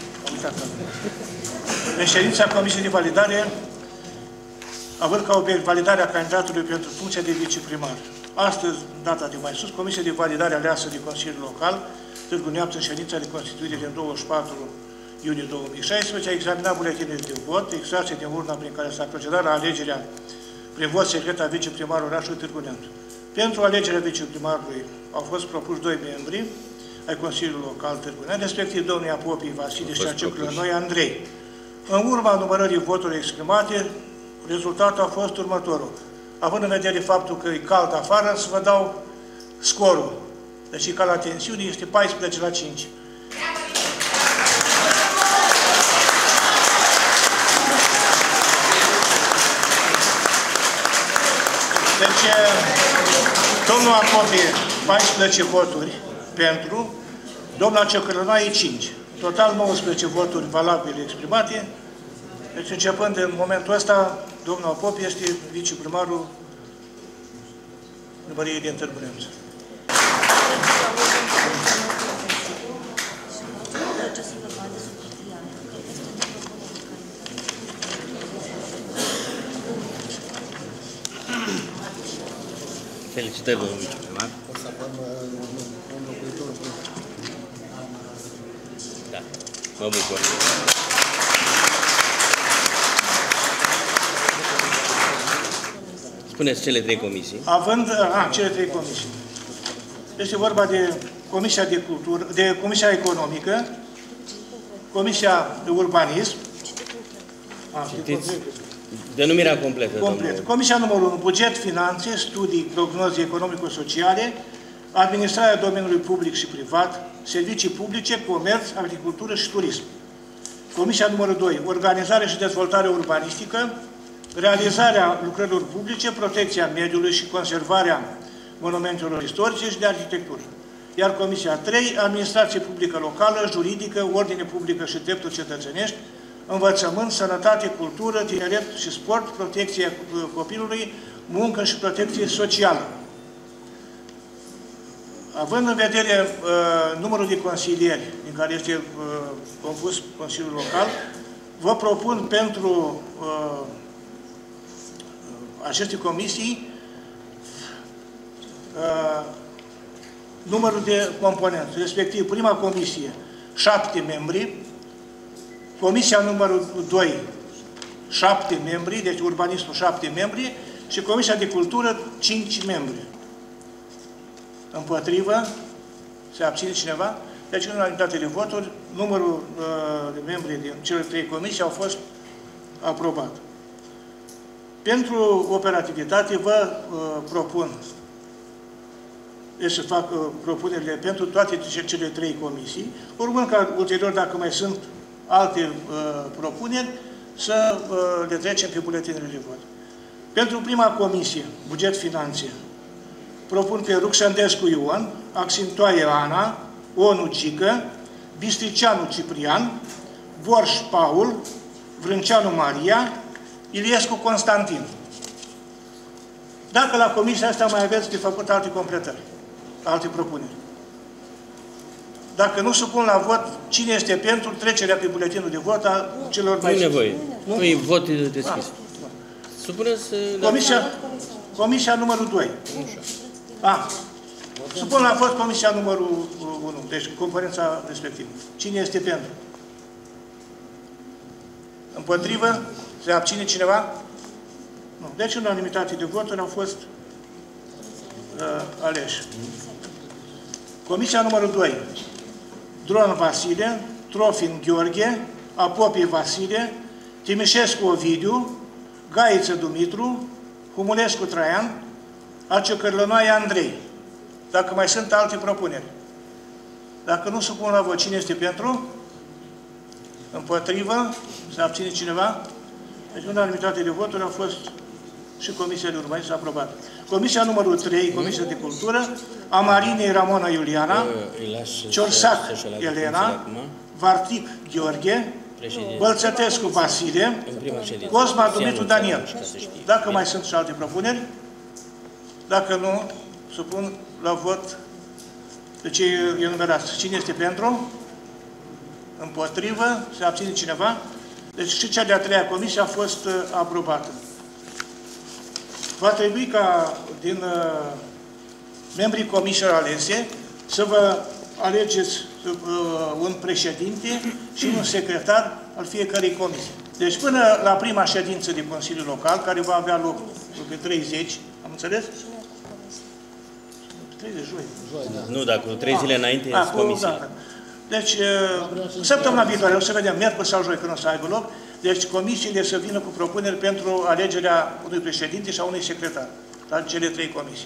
În ședința Comisiei de Validare, având ca obiect validarea candidatului pentru funcția de viceprimar. Astăzi, data de mai sus, Comisia de Validare aleasă de Consiliul Local, Târgu Neamț, în ședința de constituire din douăzeci și patru iunie două mii șaisprezece, a examinat buletinele de vot, extrase din urna prin care s-a procedat la alegerea prin vot secret a viceprimarului orașului Târgu Neamț. Pentru alegerea viceprimarului au fost propuși doi membri ai Consiliului Local Târgu Neamț, respectiv domnii Apopii Vasile și Aceclănoi Andrei. În urma numărării voturilor exprimate, rezultatul a fost următorul. Având în vedere faptul că e cald afară, să vă dau scorul. Deci ca la tensiune este paisprezece la cinci. Deci, domnul Apopie, paisprezece voturi pentru, domnul Aceclănoi cinci. Total nouăsprezece voturi valabile exprimate. Deci, începând în momentul ăsta, domnul Apopie este viceprimarul primăriei din Târgu Neamț. Felicitări, domnul viceprimar. O să avem un locuitor. Da, mă bucur. Spuneți cele trei comisii. Având, a, cele trei comisii. Este vorba de Comisia de Cultură, de Comisia Economică, Comisia de Urbanism. A, Citiți denumirea completă, complet. domnul. Comisia numărul unu, Buget, Finanțe, Studii, Prognoze Economico-Sociale, Administrarea domeniului public și privat, Servicii publice, Comerț, Agricultură și Turism. Comisia numărul doi, Organizare și Dezvoltare Urbanistică, Realizarea lucrărilor publice, Protecția mediului și conservarea monumentelor istorice și de arhitectură. Iar Comisia trei, Administrație publică locală, juridică, ordine publică și drepturi cetățenești, învățământ, sănătate, cultură, tineret și sport, protecția copilului, muncă și protecție socială. Având în vedere uh, numărul de consilieri din care este uh, compus Consiliul Local, vă propun pentru uh, aceste comisii uh, numărul de componenți, respectiv prima comisie, șapte membri, comisia numărul doi, șapte membri, deci urbanismul șapte membri și comisia de cultură, cinci membri. Împotrivă, se abține cineva? Deci, în unanimitate de voturi, numărul uh, de membri din cele trei comisii au fost aprobat. Pentru operativitate, vă uh, propun să fac uh, propunerile pentru toate cele trei comisii, urmând ca ulterior, dacă mai sunt alte uh, propuneri, să uh, le trecem pe buletinele de vot. Pentru prima comisie, Buget, Finanțe, propun pe Ruxandescu Ion, Accintoaie Ana, Onu Gică, Bistricianu Ciprian, Borș Paul, Vrânceanu Maria, Iliescu Constantin. Dacă la comisia asta mai aveți de făcut alte completări, alte propuneri. Dacă nu supun la vot, cine este pentru trecerea pe buletinul de vot a celor mai... Nu e nevoie. Nu e vot deschis. Supuneți... Comisia, comisia numărul doi. A. Supun la vot comisia numărul unu, deci componența respectivă. Cine este pentru? Împotrivă? Se abține cineva? Nu. Deci, în unanimitate de voturi au fost uh, aleși. Comisia numărul doi. Dron Vasile, Trofin Gheorghe, Apopie Vasile, Timișescu Ovidiu, Gaiță Dumitru, Humulescu Traian, Aciocărlănoaie Andrei. Dacă mai sunt alte propuneri. Dacă nu supun la vot, cine este pentru? Împotrivă? Se abține cineva? Deci, în unanimitate de voturi, au fost și Comisia de Urmărit s-a aprobat. Comisia numărul trei, Comisia de Cultură, Amarinei Ramona Iuliana, Ciorsac Elena, Vartic Gheorghe, Bălțătescu Vasile, Cosma Dumitru Daniel. Dacă mai sunt și alte propuneri, dacă nu, supun la vot. Deci e numerat. Cine este pentru? Împotrivă? Se abține cineva? Deci și cea de-a treia comisie a fost uh, aprobată. Va trebui ca din uh, membrii comisiilor alese să vă alegeți uh, un președinte și un secretar al fiecărei comisii. Deci până la prima ședință de Consiliu Local, care va avea loc pe treizeci, am înțeles? treizeci, joi. Nu, dacă cu trei zile înainte e comisie. Da. Deci, săptămâna viitoare, o să vedem, miercuri sau joi, când o să aibă loc, deci comisiile să vină cu propuneri pentru alegerea unui președinte și a unui secretar, la cele trei comisii.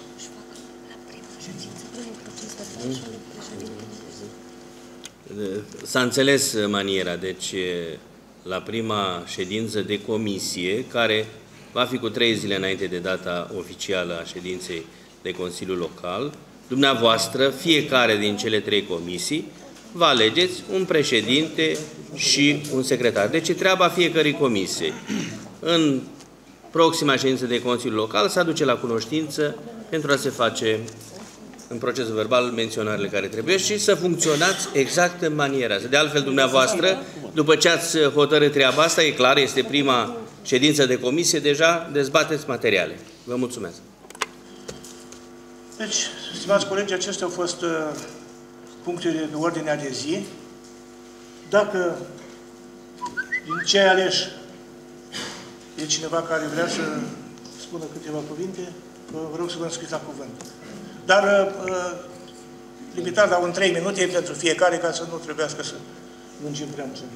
S-a înțeles maniera, deci la prima ședință de comisie, care va fi cu trei zile înainte de data oficială a ședinței de Consiliu Local, dumneavoastră, fiecare din cele trei comisii, vă alegeți un președinte și un secretar. Deci e treaba fiecărei comisie. În proxima ședință de Consiliu Local se aduce la cunoștință pentru a se face în procesul verbal menționările care trebuie și să funcționați exact în maniera asta. De altfel, dumneavoastră, după ce ați hotărât treaba asta, e clar, este prima ședință de comisie, deja dezbateți materiale. Vă mulțumesc. Deci, stimați colegi, acestea au fost uh, punctele de ordinea de zi. Dacă din cei aleși e cineva care vrea să spună câteva cuvinte, vă rog să vă înscriți la cuvânt. Dar uh, limitat la un trei minute pentru fiecare, ca să nu trebuiască să lungim prea mult.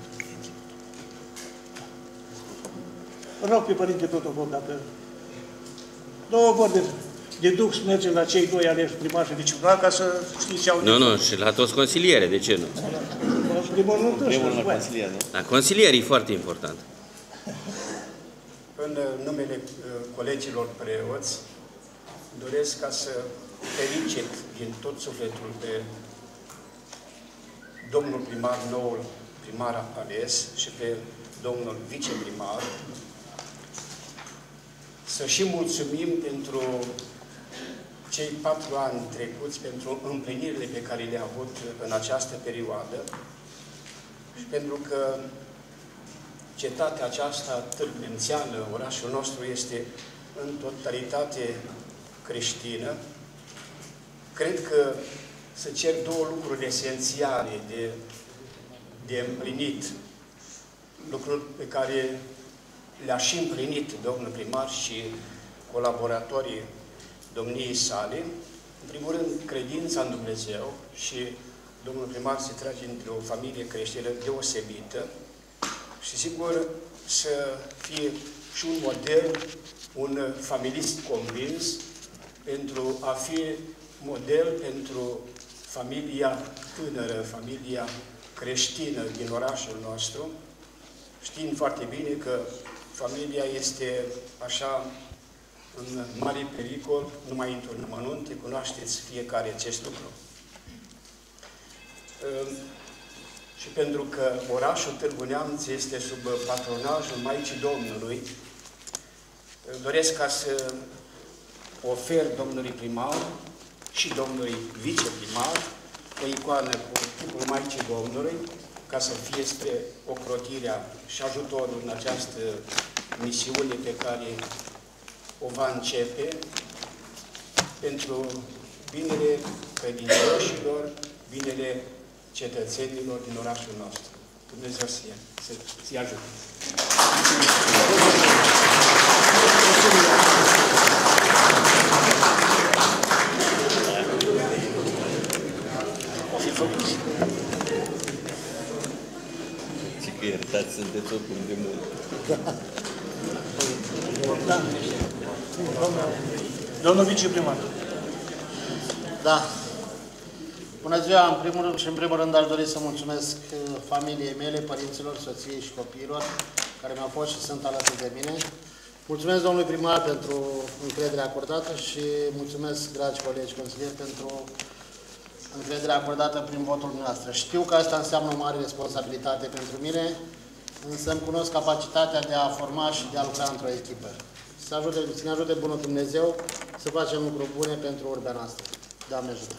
Rog pe Părinte Protopop, dacă două vorbe de dux merge la cei doi aleși primari și viceprimari, ca să știți ce au... Nu, nu, și la toți consiliere, de ce nu? Primul la consiliere, nu? La consiliere e foarte important. În numele colegilor preoți, doresc ca să felicit din tot sufletul pe domnul primar, noul primar ales și pe domnul viceprimar, să și mulțumim pentru cei patru ani trecuți, pentru împlinirile pe care le-a avut în această perioadă și pentru că cetatea aceasta târbențeană, orașul nostru, este în totalitate creștină. Cred că se cer două lucruri esențiale de, de împlinit, lucruri pe care le-a și împlinit domnul primar și colaboratorii domniei sale. În primul rând, credința în Dumnezeu, și domnul primar se trage într-o familie creștină deosebită și, sigur, să fie și un model, un familist convins, pentru a fi model pentru familia tânără, familia creștină din orașul nostru, știind foarte bine că familia este așa în mare pericol, nu mai intru în amănunte, cunoașteți fiecare acest lucru. Și pentru că orașul Târgu Neamț este sub patronajul Maicii Domnului, doresc ca să ofer domnului primar și domnului viceprimar o icoană cu tipul Maicii Domnului, ca să fie spre ocrotirea și ajutorul în această misiune pe care o va începe pentru binele credincioșilor, binele cetățenilor din orașul nostru. Dumnezeu să-i ajute. O fi făcut. Și că iertați, sunteți oricum de mult. Da. Domnul viceprimar. Da. Bună ziua, în primul rând și în primul rând aș dori să mulțumesc familiei mele, părinților, soției și copiilor care mi-au fost și sunt alături de mine. Mulțumesc domnului primar pentru încrederea acordată și mulțumesc, dragi colegi consilieri, pentru încrederea acordată prin votul dumneavoastră. Știu că asta înseamnă o mare responsabilitate pentru mine, însă îmi cunosc capacitatea de a forma și de a lucra într-o echipă. Să, ajute, să ne ajute Bunul Dumnezeu să facem lucruri bune pentru urbea noastră. Doamne ajută!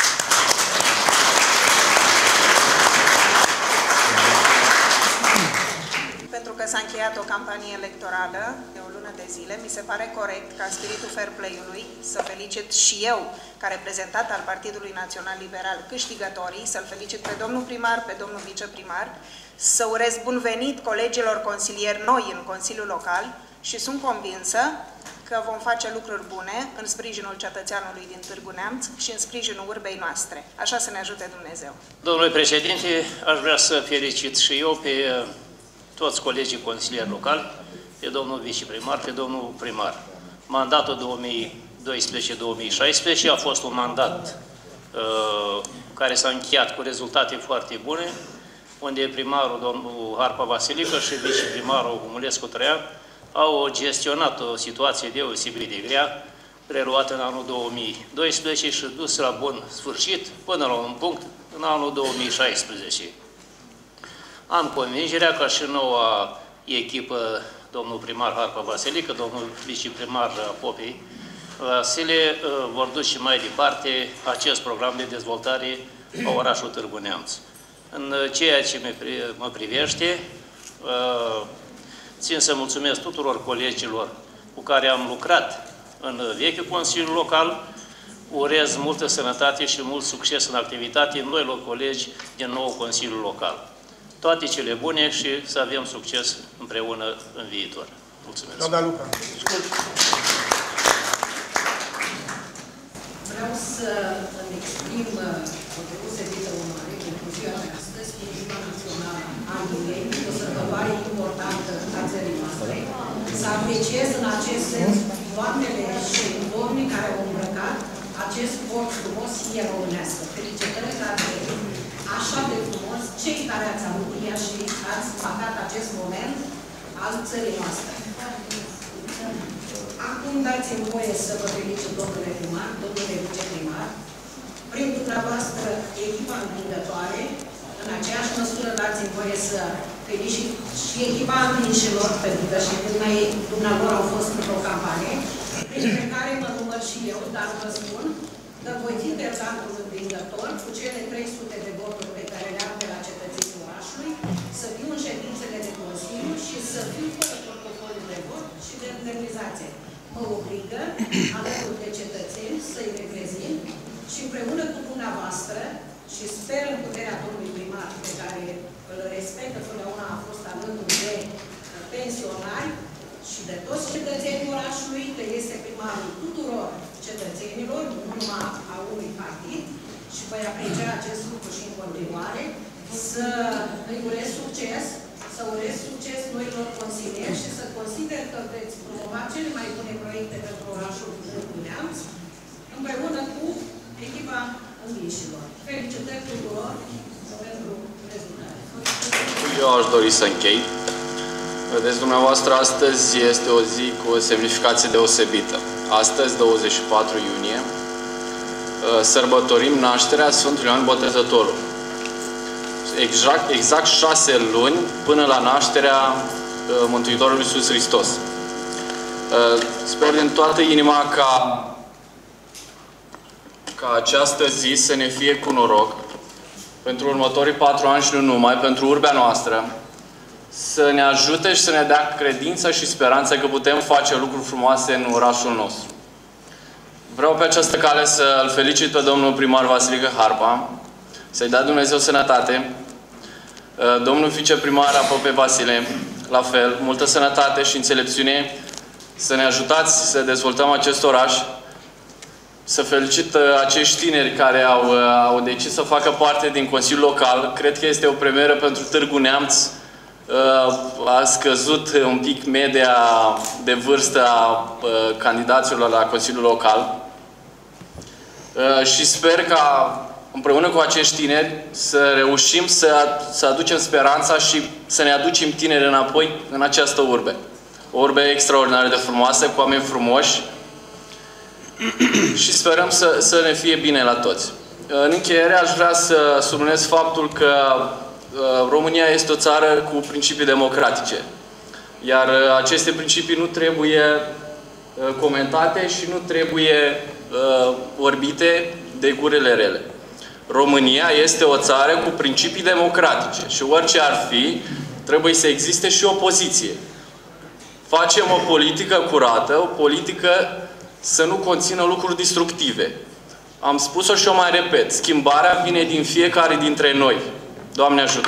Pentru că s-a încheiat o campanie electorală de o lună de zile, mi se pare corect ca în spiritul fair play-ului să felicit și eu, ca reprezentant al Partidului Național Liberal, câștigătorii, să-l felicit pe domnul primar, pe domnul viceprimar, să urez bun venit colegilor consilieri noi în Consiliul Local și sunt convinsă că vom face lucruri bune în sprijinul cetățeanului din Târgu Neamț și în sprijinul urbei noastre. Așa să ne ajute Dumnezeu. Domnule președinte, aș vrea să felicit și eu pe toți colegii consilieri locali, pe domnul viceprimar, pe domnul primar. Mandatul două mii doisprezece două mii șaisprezece a fost un mandat uh, care s-a încheiat cu rezultate foarte bune, unde primarul, domnul Harpa Vasilică, și viceprimarul Humulescu Traian au gestionat o situație deosebit de grea, preluată în anul două mii doisprezece și dus la bun sfârșit până la un punct în anul două mii șaisprezece. Am convingerea ca și noua echipă, domnul primar Harpa Vasilică, domnul viceprimar Popei Vasile, vor duce mai departe acest program de dezvoltare a orașului Târgu Neamț. În ceea ce mă privește, țin să mulțumesc tuturor colegilor cu care am lucrat în vechiul Consiliu Local, urez multă sănătate și mult succes în activitate în noilor colegi din nou Consiliu Local. Toate cele bune și să avem succes împreună în viitor. Mulțumesc. Doamna Luca. Vreau să îmi exprim o deosebită onoare pentru ziua de astăzi, cu Ziua Națională a Iulei, o sărbătoare importantă a țării noastre, să apreciez în acest sens doamnele și domnii care au îmbrăcat acest port frumos ieromânească. Felicitări la așa de frumos, cei care ați avut ea și ați marcat acest moment al țării noastre. Acum dați-mi voie să vă felicit, domnule primar, domnule viceprimar, prin dumneavoastră echipa învingătoare, în aceeași măsură dați-mi voie să felicit și echipa amișilor, pentru că și dumnealor au fost într-o campanie, printre care mă număr și eu, dar vă spun că voi fi tertantul învingător cu cele trei sute de voturi pe care le-am de la cetățenii orașului, să fiu în ședințele de Consiliu și să fiu fără protocol de vot și de indemnizație. Mă obligă, alături de cetățeni, să-i reprezint și împreună cu dumneavoastră, și sper în puterea domnului primar, pe care îl respectă, totdeauna a fost alături de pensionari și de toți cetățenii orașului, că este primarul tuturor cetățenilor, nu numai a unui partid, și voi aprecia acest lucru și în continuare, să îi urez succes, să urez succes noilor consilieri și să consider că veți promova cele mai bune proiecte pentru orașul Târgu Neamț, împreună cu echipa învișilor. Felicitări tuturor pentru rezultate. Eu aș dori să închei. Vedeți dumneavoastră, astăzi este o zi cu o semnificație deosebită. Astăzi, douăzeci și patru iunie, sărbătorim nașterea Sfântului Ioan Botezătorul. Exact, exact șase luni până la nașterea Mântuitorului Iisus Hristos. Sper din toată inima ca, ca această zi să ne fie cu noroc pentru următorii patru ani și nu numai, pentru urbea noastră, să ne ajute și să ne dea credința și speranța că putem face lucruri frumoase în orașul nostru. Vreau pe această cale să îl felicit pe domnul primar Vasilică Harpa, să-i dea Dumnezeu sănătate, domnul viceprimar Apope Vasile, la fel, multă sănătate și înțelepciune, să ne ajutați să dezvoltăm acest oraș, să felicit acești tineri care au, au decis să facă parte din Consiliul Local. Cred că este o premieră pentru Târgu Neamț. A scăzut un pic media de vârstă a candidaților la Consiliul Local și sper ca împreună cu acești tineri să reușim să, să aducem speranța și să ne aducem tineri înapoi în această urbe. O urbe extraordinar de frumoasă, cu oameni frumoși și sperăm să, să ne fie bine la toți. În încheiere aș vrea să subliniez faptul că România este o țară cu principii democratice. Iar aceste principii nu trebuie comentate și nu trebuie orbite de gurile rele. România este o țară cu principii democratice și orice ar fi, trebuie să existe și opoziție. Facem o politică curată, o politică să nu conțină lucruri destructive. Am spus-o și o mai repet, schimbarea vine din fiecare dintre noi. Doamne ajută!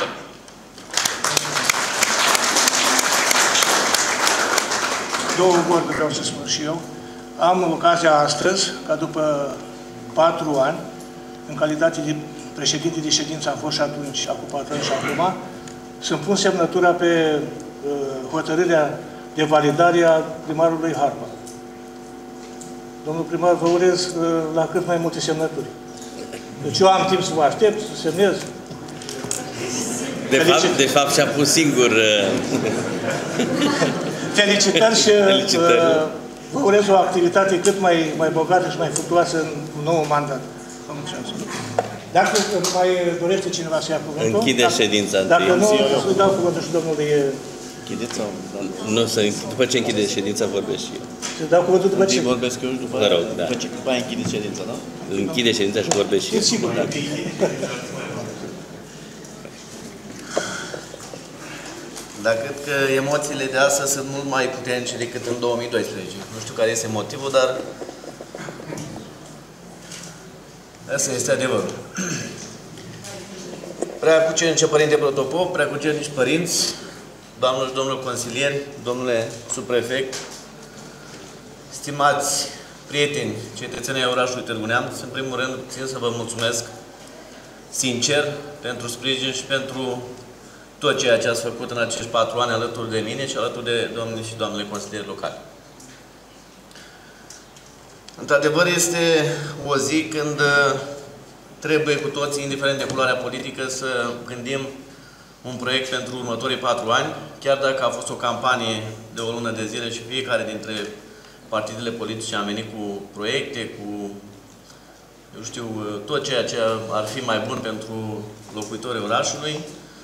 Două vorbe vreau să spun și eu. Am ocazia astăzi, ca după patru ani, în calitate de președinte de ședință am fost și atunci, acum patru ani și acum, să-mi pun semnătura pe uh, hotărârea de validare a primarului Harpa. Domnul primar, vă urez uh, la cât mai multe semnături. Deci eu am timp să vă aștept, să semnez. De fapt, de fapt și-a pus singur. Felicitări și Felicitări. Uh, vă urez o activitate cât mai, mai bogată și mai fructuoasă în nou mandat. Vă mulțumesc. Dacă mai dorește cineva să ia cuvântul... Închide dacă, ședința. Dacă nu, să-i dau cuvântul și domnului... Închideți sau... Nu, să, după ce închide ședința, vorbesc și eu. Să dau cuvântul după ce? Vorbesc eu și după, Vă rog, da. după ce după aia închide ședința, da? Închide ședința și vorbesc și eu. Sigur. Da. Dar cred că emoțiile de astăzi sunt mult mai puternice decât în două mii doisprezece. Nu știu care este motivul, dar asta este adevărul. Preacucernice Părinte Protopop, preacucernici părinți, doamnelor și domnilor consilieri, domnule subprefect, stimați prieteni, cetățenii ai orașului Târgu Neamț, în primul rând țin să vă mulțumesc sincer pentru sprijin și pentru tot ceea ce ați făcut în acești patru ani alături de mine și alături de domnii și doamnele consilieri locali. Într-adevăr, este o zi când trebuie cu toții, indiferent de culoarea politică, să gândim un proiect pentru următorii patru ani, chiar dacă a fost o campanie de o lună de zile și fiecare dintre partidele politice a venit cu proiecte, cu, eu știu, tot ceea ce ar fi mai bun pentru locuitorii orașului.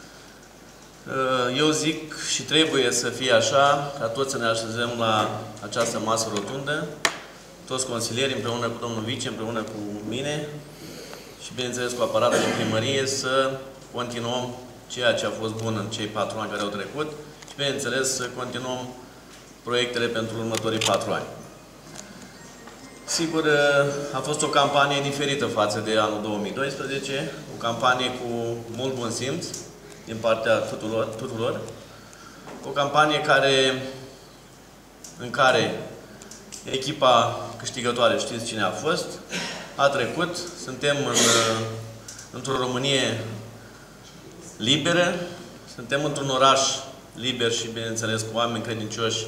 Eu zic și trebuie să fie așa, ca toți să ne așezăm la această masă rotundă, toți consilierii împreună cu domnul vice, împreună cu mine și, bineînțeles, cu aparatul de primărie, să continuăm ceea ce a fost bun în cei patru ani care au trecut și, bineînțeles, să continuăm proiectele pentru următorii patru ani. Sigur, a fost o campanie diferită față de anul două mii doisprezece, o campanie cu mult bun simț din partea tuturor, tuturor. O campanie care, în care echipa câștigătoare, știți cine a fost, a trecut. Suntem în, într-o Românie liberă, suntem într-un oraș liber și, bineînțeles, cu oameni credincioși.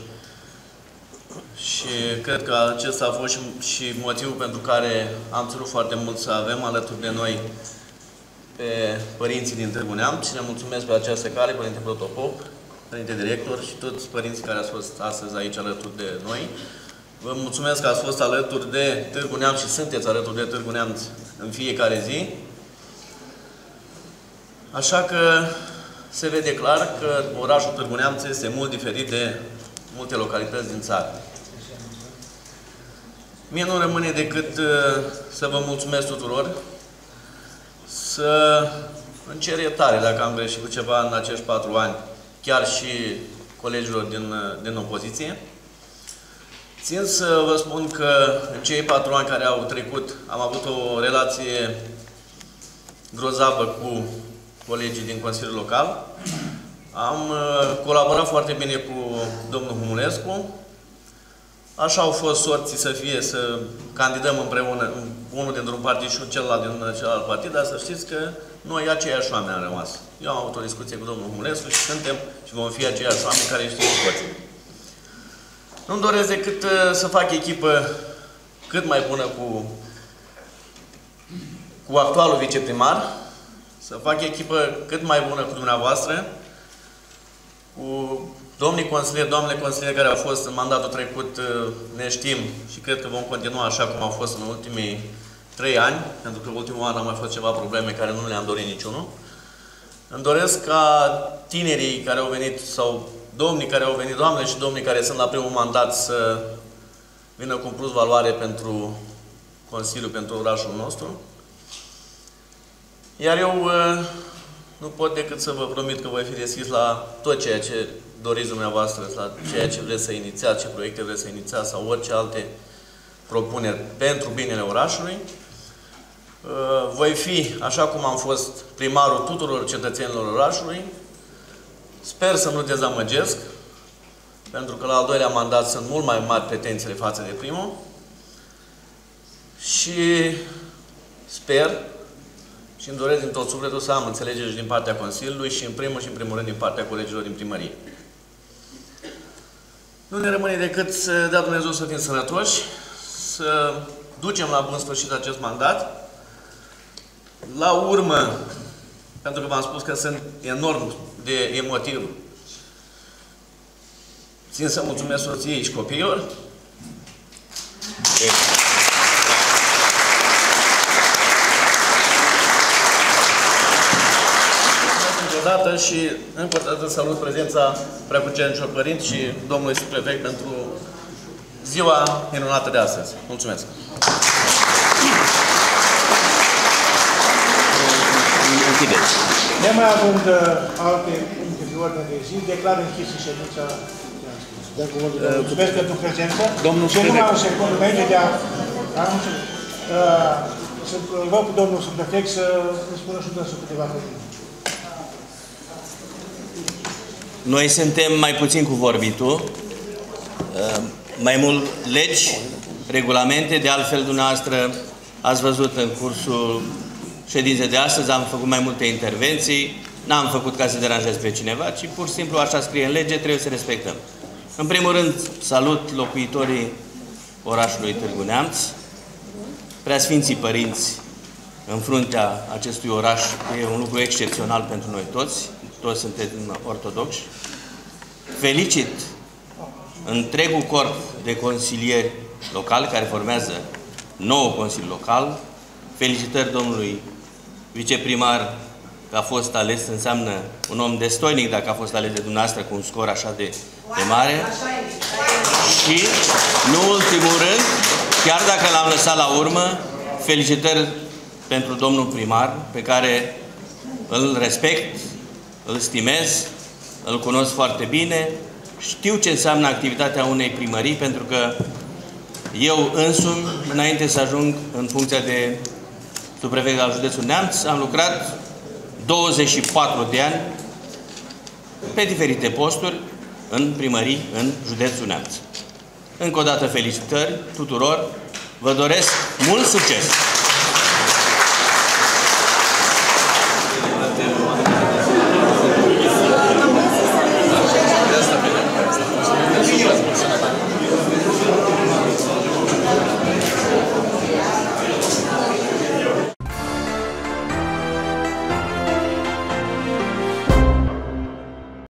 Și cred că acesta a fost și, și motivul pentru care am ținut foarte mult să avem alături de noi pe părinții din Târgu Neamț și ne mulțumesc pe această cale, Părinte Protopop, Părinte Director și toți părinții care ați fost astăzi aici alături de noi. Vă mulțumesc că ați fost alături de Târgu Neamț și sunteți alături de Târgu Neamț în fiecare zi. Așa că se vede clar că orașul Târgu Neamț este mult diferit de multe localități din țară. Mie nu rămâne decât să vă mulțumesc tuturor, să îmi cer iertare dacă am greșit cu ceva în acești patru ani, chiar și colegilor din, din opoziție. Țin să vă spun că în cei patru ani care au trecut am avut o relație grozavă cu colegii din Consiliul Local. Am colaborat foarte bine cu domnul Humulescu. Așa au fost sorții să fie, să candidăm împreună, unul dintr-un partid și celălalt din celălalt partid, dar să știți că noi aceiași oameni am rămas. Eu am avut o discuție cu domnul Humulescu și suntem și vom fi aceiași oameni care știu toți. Nu-mi doresc decât să fac echipă cât mai bună cu, cu actualul viceprimar, să fac echipă cât mai bună cu dumneavoastră, cu domnii consilieri, doamnele consilieri care au fost în mandatul trecut, ne știm și cred că vom continua așa cum au fost în ultimii trei ani, pentru că ultimul an au mai fost ceva probleme care nu le-am dorit niciunul. Îmi doresc ca tinerii care au venit, sau domnii care au venit, doamne și domnii care sunt la primul mandat, să vină cu plus valoare pentru Consiliul, pentru orașul nostru. Iar eu nu pot decât să vă promit că voi fi deschis la tot ceea ce doriți dumneavoastră, la ceea ce vreți să inițiați, ce proiecte vreți să inițiați sau orice alte propuneri pentru binele orașului. Voi fi, așa cum am fost primarul tuturor cetățenilor orașului, sper să nu dezamăgesc, pentru că la al doilea mandat sunt mult mai mari pretențiile față de primul și sper și îmi doresc din tot sufletul să am înțelegere și din partea Consiliului și în primul și în primul rând din partea colegilor din primărie. Nu ne rămâne decât să dea Dumnezeu să fim sănătoși, să ducem la bun sfârșit acest mandat. La urmă, pentru că v-am spus că sunt enorm de emotiv, țin să mulțumesc soției și copiilor. Dată și încă o dată salut prezența Preacucernicilor Părinți și domnului subprefect pentru ziua minunată de astăzi. Mulțumesc! Nemai având alte puncte de ordine de zi, declar închisă ședința. Mulțumesc pentru prezență. Domnul și numai un secund înainte de a... Să-l rog pe domnul subprefect să îmi spună și dânsul câteva cuvinte. Noi suntem mai puțin cu vorbitul, mai mult legi, regulamente, de altfel dumneavoastră ați văzut în cursul ședinței de astăzi, am făcut mai multe intervenții, n-am făcut ca să deranjez pe cineva, ci pur și simplu așa scrie în lege, trebuie să respectăm. În primul rând, salut locuitorii orașului Târgu Neamț, preasfinții părinți în fruntea acestui oraș, e un lucru excepțional pentru noi toți, toți sunteți ortodoxi. Felicit întregul corp de consilieri locali care formează nou Consiliu Local. Felicitări domnului viceprimar că a fost ales, înseamnă un om destoinic dacă a fost ales de dumneavoastră cu un scor așa de, de mare. Și, nu ultimul rând, chiar dacă l-am lăsat la urmă, felicitări pentru domnul primar, pe care îl respect, îl stimez, îl cunosc foarte bine, știu ce înseamnă activitatea unei primării, pentru că eu însumi, înainte să ajung în funcția de subprefect al județului Neamț, am lucrat douăzeci și patru de ani pe diferite posturi în primării în județul Neamț. Încă o dată felicitări tuturor, vă doresc mult succes!